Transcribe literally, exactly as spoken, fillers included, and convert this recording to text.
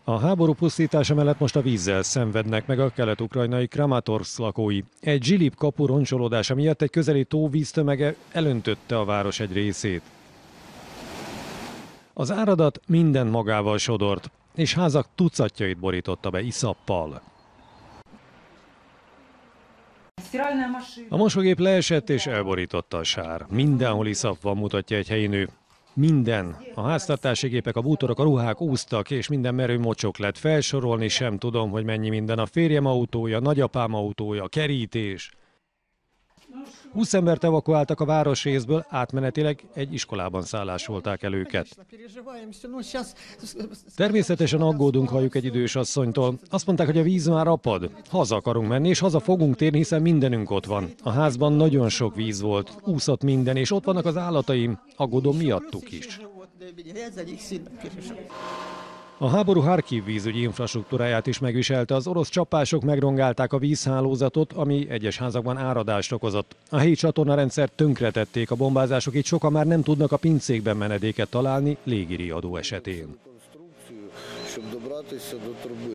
A háború pusztítása mellett most a vízzel szenvednek meg a kelet-ukrajnai Kramatorsk lakói. Egy Zsilip kapu roncsolódása miatt egy közeli tó víztömege elöntötte a város egy részét. Az áradat minden magával sodort, és házak tucatjait borította be iszappal. A mosógép leesett és elborította a sár. Mindenhol iszap van, mutatja egy helyi nő. Minden. A háztartási gépek, a bútorok, a ruhák úsztak, és minden merő mocsok lett. Felsorolni sem tudom, hogy mennyi minden. A férjem autója, nagyapám autója, kerítés. húsz embert evakuáltak a városrészből, átmenetileg egy iskolában szállásolták el őket. Természetesen aggódunk, halljuk egy idős asszonytól. Azt mondták, hogy a víz már apad. Haza akarunk menni, és haza fogunk térni, hiszen mindenünk ott van. A házban nagyon sok víz volt, úszott minden, és ott vannak az állataim. Aggódom miattuk is. A háború Harkiv vízügyi infrastruktúráját is megviselte. Az orosz csapások megrongálták a vízhálózatot, ami egyes házakban áradást okozott. A helyi csatornarendszert tönkretették a bombázások, így sokan már nem tudnak a pincékben menedéket találni légiriadó esetén.